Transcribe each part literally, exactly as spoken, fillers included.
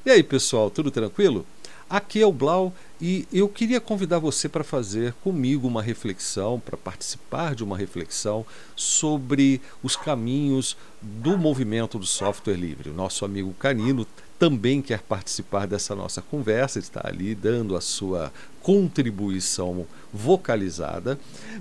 E aí, pessoal, tudo tranquilo? Aqui é o Blau e eu queria convidar você para fazer comigo uma reflexão, para participar de uma reflexão sobre os caminhos do movimento do software livre. O nosso amigo Canino também quer participar dessa nossa conversa, está ali dando a sua contribuição vocalizada,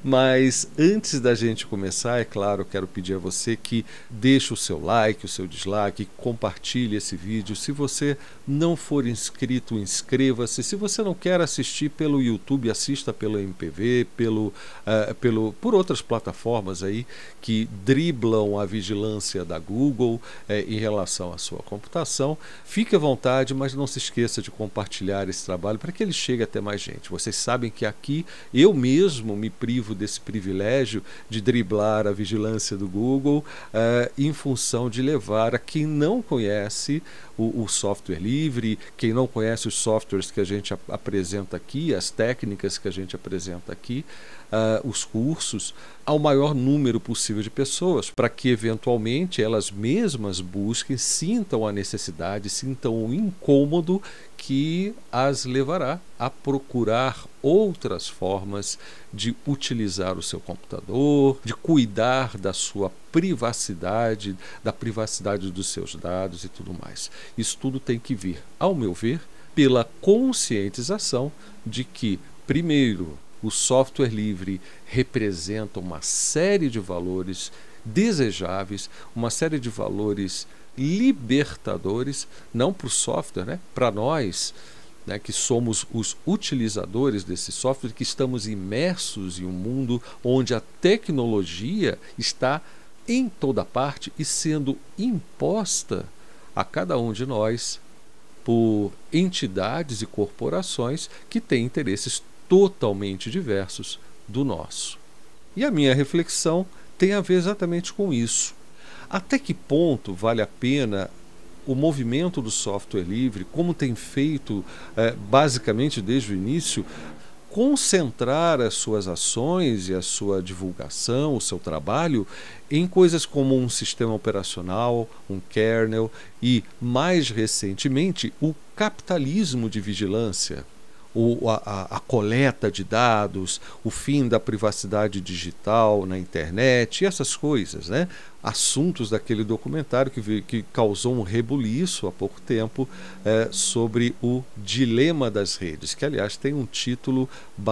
mas antes da gente começar, é claro, quero pedir a você que deixe o seu like, o seu dislike, compartilhe esse vídeo. Se você não for inscrito, inscreva-se. Se você não quer assistir pelo YouTube, assista pelo M P V, pelo, uh, pelo, por outras plataformas aí que driblam a vigilância da Google eh, em relação à sua computação. Fique à vontade, mas não se esqueça de compartilhar esse trabalho para que ele chegue até mais gente. Vocês sabem que aqui eu mesmo me privo desse privilégio de driblar a vigilância do Google uh, em função de levar a quem não conhece o, o software livre, quem não conhece os softwares que a gente ap apresenta aqui, as técnicas que a gente apresenta aqui, uh, os cursos, ao maior número possível de pessoas, para que eventualmente elas mesmas busquem, sintam a necessidade, sintam o incômodo que as levará a procurar outras formas de utilizar o seu computador, de cuidar da sua privacidade, da privacidade dos seus dados e tudo mais. Isso tudo tem que vir, ao meu ver, pela conscientização de que, primeiro, o software livre representa uma série de valores desejáveis, uma série de valores libertadores, não para o software, né? Para nós, né, que somos os utilizadores desse software, que estamos imersos em um mundo onde a tecnologia está em toda parte e sendo imposta a cada um de nós por entidades e corporações que têm interesses totalmente diversos do nosso. E a minha reflexão tem a ver exatamente com isso. Até que ponto vale a pena o movimento do software livre, como tem feito eh, basicamente desde o início, concentrar as suas ações e a sua divulgação, o seu trabalho, em coisas como um sistema operacional, um kernel e, mais recentemente, o capitalismo de vigilância, o, a, a coleta de dados, o fim da privacidade digital na internet, e essas coisas, né? Assuntos daquele documentário que, que causou um rebuliço há pouco tempo é, sobre o dilema das redes, que aliás tem um título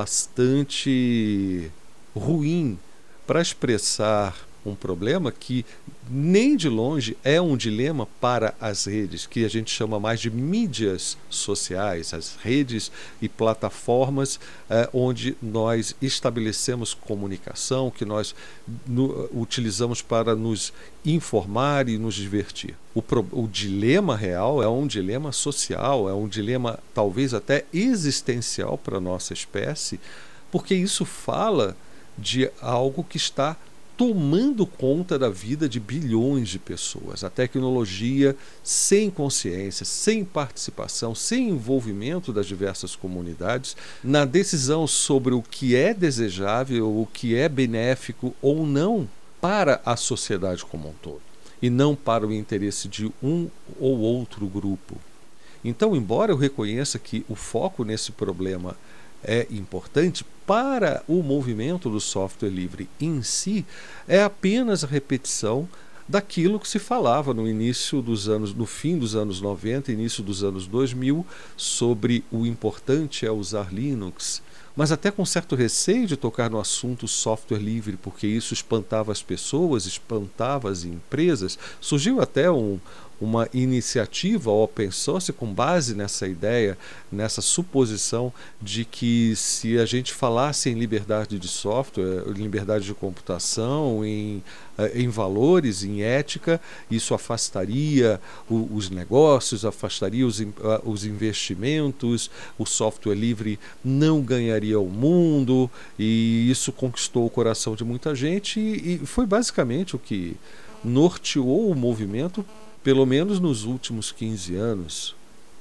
bastante ruim para expressar um problema que nem de longe é um dilema para as redes, que a gente chama mais de mídias sociais, as redes e plataformas eh, onde nós estabelecemos comunicação, que nós no, utilizamos para nos informar e nos divertir. O, pro, o dilema real é um dilema social, é um dilema talvez até existencial para a nossa espécie, porque isso fala de algo que está tomando conta da vida de bilhões de pessoas. A tecnologia sem consciência, sem participação, sem envolvimento das diversas comunidades na decisão sobre o que é desejável, o que é benéfico ou não para a sociedade como um todo, e não para o interesse de um ou outro grupo. Então, embora eu reconheça que o foco nesse problema é importante, para o movimento do software livre em si, é apenas a repetição daquilo que se falava no início dos anos, no fim dos anos noventa, início dos anos dois mil, sobre o importante é usar Linux, mas até com certo receio de tocar no assunto software livre, porque isso espantava as pessoas, espantava as empresas. Surgiu até um uma iniciativa open source com base nessa ideia, nessa suposição de que se a gente falasse em liberdade de software, liberdade de computação, em, em valores, em ética, isso afastaria o, os negócios, afastaria os, os investimentos, o software livre não ganharia o mundo, e isso conquistou o coração de muita gente e, e foi basicamente o que norteou o movimento, pelo menos nos últimos quinze anos.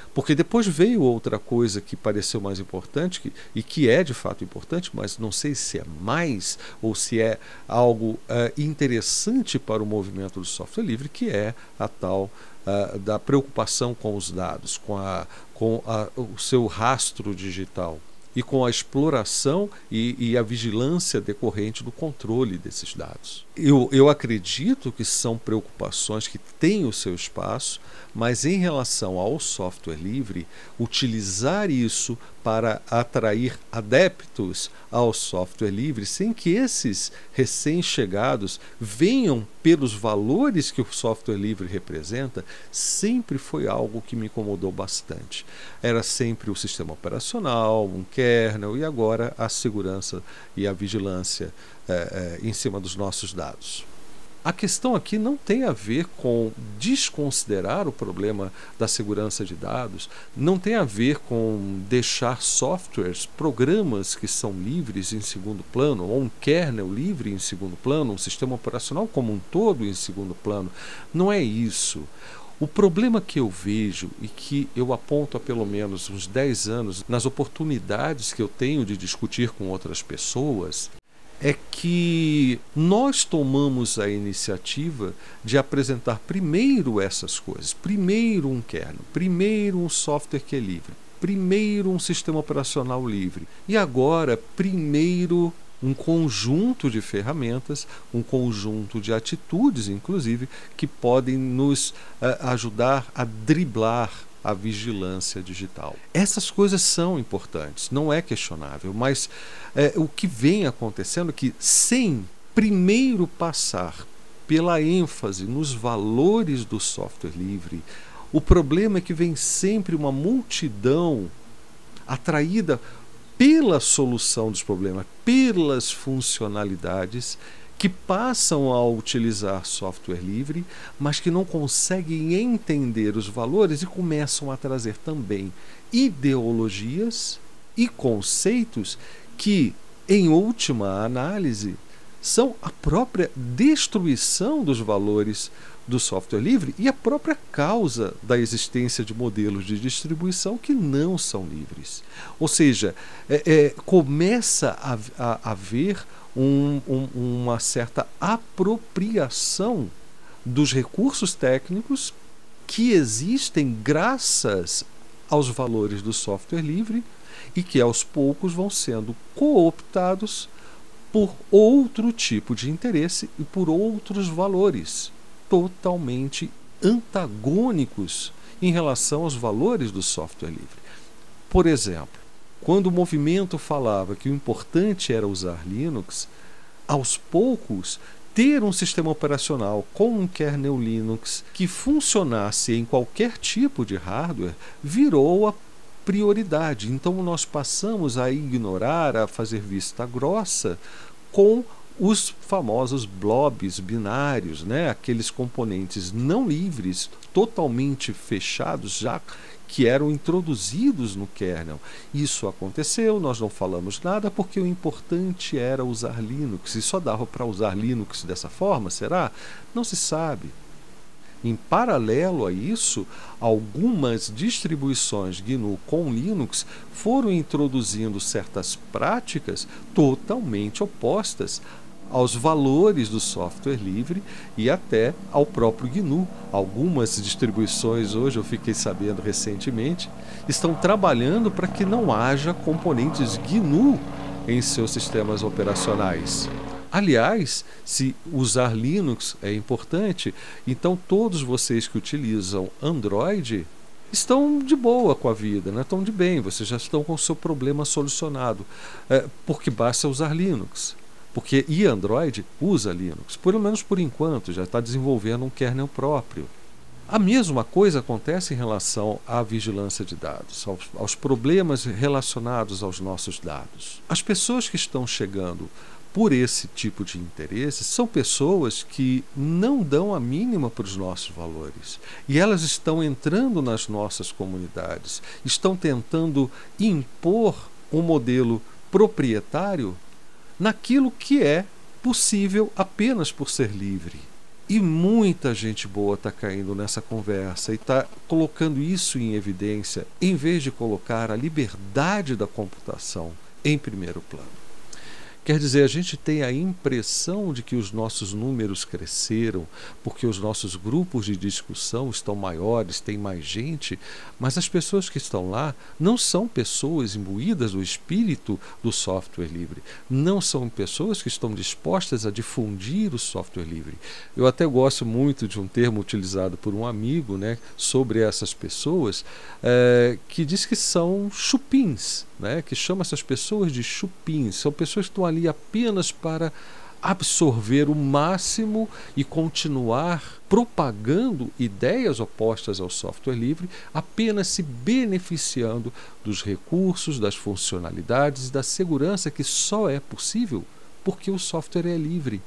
Porque depois veio outra coisa que pareceu mais importante, que, e que é de fato importante, mas não sei se é mais ou se é algo uh, interessante para o movimento do software livre, que é a tal uh, da preocupação com os dados, com, a, com a, o seu rastro digital e com a exploração e, e a vigilância decorrente do controle desses dados. Eu, eu acredito que são preocupações que têm o seu espaço, mas em relação ao software livre, utilizar isso para atrair adeptos ao software livre, sem que esses recém-chegados venham pelos valores que o software livre representa, sempre foi algo que me incomodou bastante. Era sempre o sistema operacional, um kernel, e agora a segurança e a vigilância é, é, em cima dos nossos dados. A questão aqui não tem a ver com desconsiderar o problema da segurança de dados, não tem a ver com deixar softwares, programas que são livres em segundo plano, ou um kernel livre em segundo plano, um sistema operacional como um todo em segundo plano. Não é isso. O problema que eu vejo e que eu aponto há pelo menos uns dez anos nas oportunidades que eu tenho de discutir com outras pessoas é que nós tomamos a iniciativa de apresentar primeiro essas coisas, primeiro um kernel, primeiro um software que é livre, primeiro um sistema operacional livre e agora primeiro um conjunto de ferramentas, um conjunto de atitudes, inclusive, que podem nos uh, ajudar a driblar a vigilância digital. Essas coisas são importantes, não é questionável, mas é, o que vem acontecendo é que, sem primeiro passar pela ênfase nos valores do software livre, o problema é que vem sempre uma multidão atraída pela solução dos problemas, pelas funcionalidades, que passam a utilizar software livre, mas que não conseguem entender os valores e começam a trazer também ideologias e conceitos que, em última análise, são a própria destruição dos valores do software livre e a própria causa da existência de modelos de distribuição que não são livres. Ou seja, é, é, começa a, a haver um, um, uma certa apropriação dos recursos técnicos que existem graças aos valores do software livre e que aos poucos vão sendo cooptados por outro tipo de interesse e por outros valores totalmente antagônicos em relação aos valores do software livre. Por exemplo, quando o movimento falava que o importante era usar Linux, aos poucos, ter um sistema operacional com um kernel Linux que funcionasse em qualquer tipo de hardware virou a prioridade. Então nós passamos a ignorar, a fazer vista grossa com os famosos blobs binários, né? Aqueles componentes não livres, totalmente fechados, já que eram introduzidos no kernel. Isso aconteceu, nós não falamos nada porque o importante era usar Linux. E só dava para usar Linux dessa forma, será? Não se sabe. Em paralelo a isso, algumas distribuições G N U com Linux foram introduzindo certas práticas totalmente opostas aos valores do software livre e até ao próprio G N U. Algumas distribuições, hoje eu fiquei sabendo recentemente, estão trabalhando para que não haja componentes G N U em seus sistemas operacionais. Aliás, se usar Linux é importante, então todos vocês que utilizam Android estão de boa com a vida, né? Estão de bem, vocês já estão com o seu problema solucionado, é, porque basta usar Linux. Porque e Android usa Linux, pelo menos por enquanto, já está desenvolvendo um kernel próprio. A mesma coisa acontece em relação à vigilância de dados, aos, aos problemas relacionados aos nossos dados. As pessoas que estão chegando por esse tipo de interesse são pessoas que não dão a mínima para os nossos valores. E elas estão entrando nas nossas comunidades, estão tentando impor um modelo proprietário naquilo que é possível apenas por ser livre. E muita gente boa está caindo nessa conversa e está colocando isso em evidência, em vez de colocar a liberdade da computação em primeiro plano. Quer dizer, a gente tem a impressão de que os nossos números cresceram, porque os nossos grupos de discussão estão maiores, tem mais gente, mas as pessoas que estão lá não são pessoas imbuídas do espírito do software livre, não são pessoas que estão dispostas a difundir o software livre. Eu até gosto muito de um termo utilizado por um amigo, né, sobre essas pessoas, é, que diz que são chupins, né, que chama essas pessoas de chupins, são pessoas que estão ali apenas para absorver o máximo e continuar propagando ideias opostas ao software livre, apenas se beneficiando dos recursos, das funcionalidades e da segurança que só é possível porque o software é livre.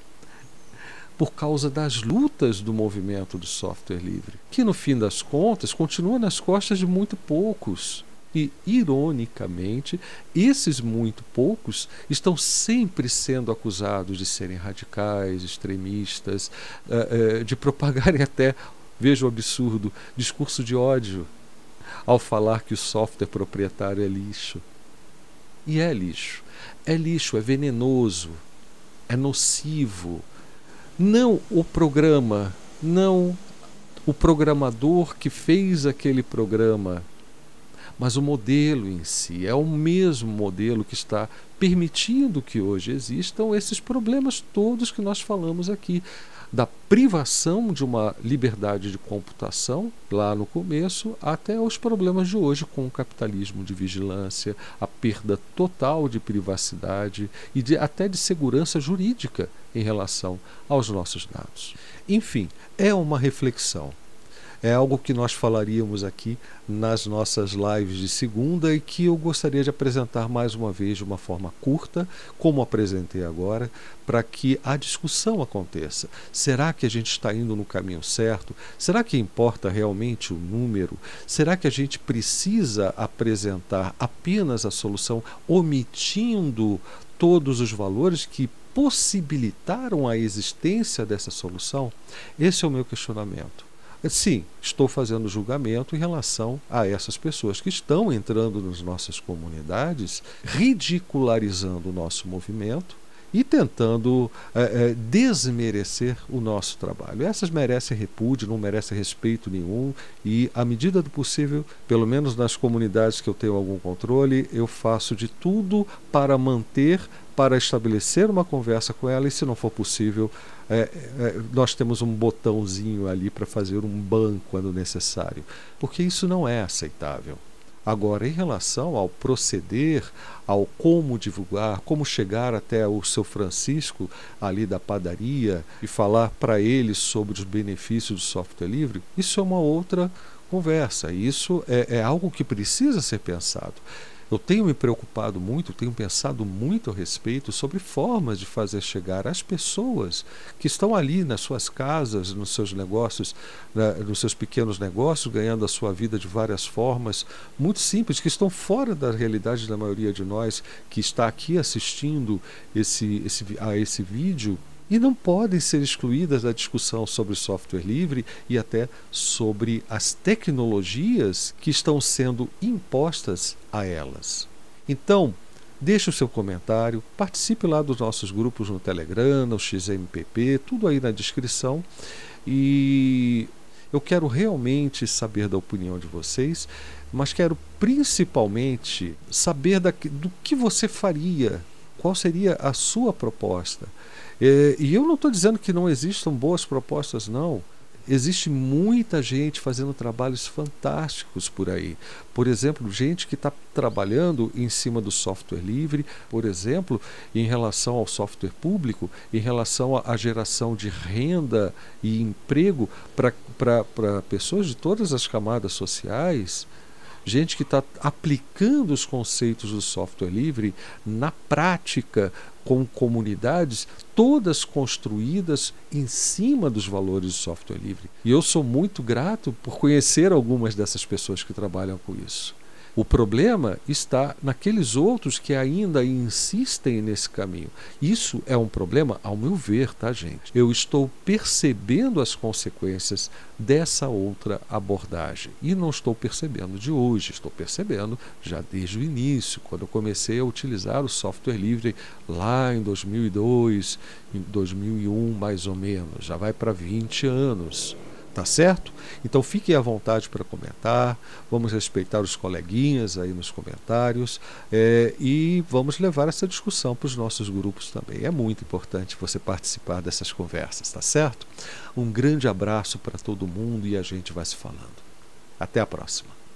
Por causa das lutas do movimento do software livre, que no fim das contas continua nas costas de muito poucos. E, ironicamente, esses muito poucos estão sempre sendo acusados de serem radicais, extremistas, uh, uh, de propagarem até, veja o absurdo, discurso de ódio, ao falar que o software proprietário é lixo. E é lixo. É lixo, é venenoso, é nocivo. Não o programa, não o programador que fez aquele programa, mas o modelo em si. É o mesmo modelo que está permitindo que hoje existam esses problemas todos que nós falamos aqui, da privação de uma liberdade de computação, lá no começo, até os problemas de hoje com o capitalismo de vigilância, a perda total de privacidade e de, até de segurança jurídica em relação aos nossos dados. Enfim, é uma reflexão. É algo que nós falaríamos aqui nas nossas lives de segunda e que eu gostaria de apresentar mais uma vez de uma forma curta, como apresentei agora, para que a discussão aconteça. Será que a gente está indo no caminho certo? Será que importa realmente o número? Será que a gente precisa apresentar apenas a solução, omitindo todos os valores que possibilitaram a existência dessa solução? Esse é o meu questionamento. Sim, estou fazendo julgamento em relação a essas pessoas que estão entrando nas nossas comunidades, ridicularizando o nosso movimento e tentando é, é, desmerecer o nosso trabalho. Essas merecem repúdio, não merecem respeito nenhum e, à medida do possível, pelo menos nas comunidades que eu tenho algum controle, eu faço de tudo para manter, para estabelecer uma conversa com ela e, se não for possível, É, é, nós temos um botãozinho ali para fazer um ban quando necessário, porque isso não é aceitável. Agora, em relação ao proceder, ao como divulgar, como chegar até o seu Francisco ali da padaria e falar para ele sobre os benefícios do software livre, isso é uma outra conversa. Isso é, é algo que precisa ser pensado. Eu tenho me preocupado muito, tenho pensado muito a respeito sobre formas de fazer chegar às pessoas que estão ali nas suas casas, nos seus negócios, né, nos seus pequenos negócios, ganhando a sua vida de várias formas muito simples, que estão fora da realidade da maioria de nós que está aqui assistindo esse, esse, a esse vídeo. E não podem ser excluídas da discussão sobre software livre e até sobre as tecnologias que estão sendo impostas a elas. Então, deixe o seu comentário, participe lá dos nossos grupos no Telegram, no X M P P, tudo aí na descrição. E eu quero realmente saber da opinião de vocês, mas quero principalmente saber da, do que você faria, qual seria a sua proposta. É, e eu não estou dizendo que não existam boas propostas, não. Existe muita gente fazendo trabalhos fantásticos por aí. Por exemplo, gente que está trabalhando em cima do software livre, por exemplo, em relação ao software público, em relação à geração de renda e emprego para pessoas de todas as camadas sociais. Gente que está aplicando os conceitos do software livre na prática, com comunidades todas construídas em cima dos valores do software livre. E eu sou muito grato por conhecer algumas dessas pessoas que trabalham com isso. O problema está naqueles outros que ainda insistem nesse caminho. Isso é um problema, ao meu ver, tá, gente? Eu estou percebendo as consequências dessa outra abordagem. E não estou percebendo de hoje, estou percebendo já desde o início, quando eu comecei a utilizar o software livre lá em dois mil e dois, em dois mil e um mais ou menos, já vai para vinte anos. Tá certo? Então fiquem à vontade para comentar, vamos respeitar os coleguinhas aí nos comentários é, e vamos levar essa discussão para os nossos grupos também. É muito importante você participar dessas conversas, tá certo? Um grande abraço para todo mundo e a gente vai se falando. Até a próxima.